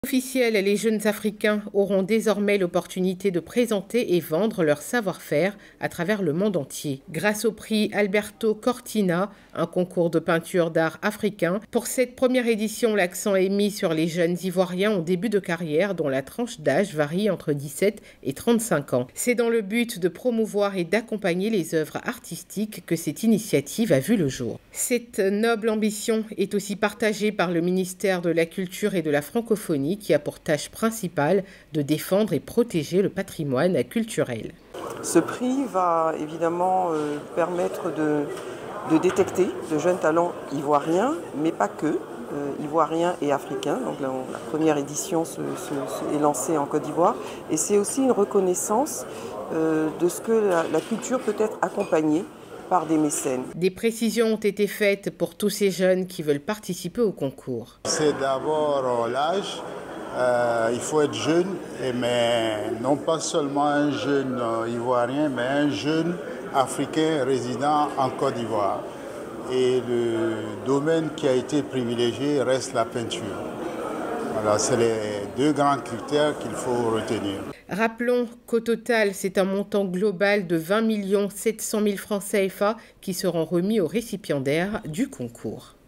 Officiel, les jeunes Africains auront désormais l'opportunité de présenter et vendre leur savoir-faire à travers le monde entier. Grâce au prix Alberto Cortina, un concours de peinture d'art africain, pour cette première édition, l'accent est mis sur les jeunes Ivoiriens en début de carrière dont la tranche d'âge varie entre 17 et 35 ans. C'est dans le but de promouvoir et d'accompagner les œuvres artistiques que cette initiative a vu le jour. Cette noble ambition est aussi partagée par le ministère de la Culture et de la Francophonie, qui a pour tâche principale de défendre et protéger le patrimoine culturel. Ce prix va évidemment permettre de détecter de jeunes talents ivoiriens, mais pas que, ivoiriens et africains. Donc la première édition est lancée en Côte d'Ivoire et c'est aussi une reconnaissance de ce que la culture peut être accompagnée par des mécènes. Des précisions ont été faites pour tous ces jeunes qui veulent participer au concours. C'est d'abord l'âge. Il faut être jeune, mais non pas seulement un jeune ivoirien, mais un jeune africain résident en Côte d'Ivoire. Et le domaine qui a été privilégié reste la peinture. Voilà, c'est les deux grands critères qu'il faut retenir. Rappelons qu'au total, c'est un montant global de 20 700 000 francs CFA qui seront remis aux récipiendaires du concours.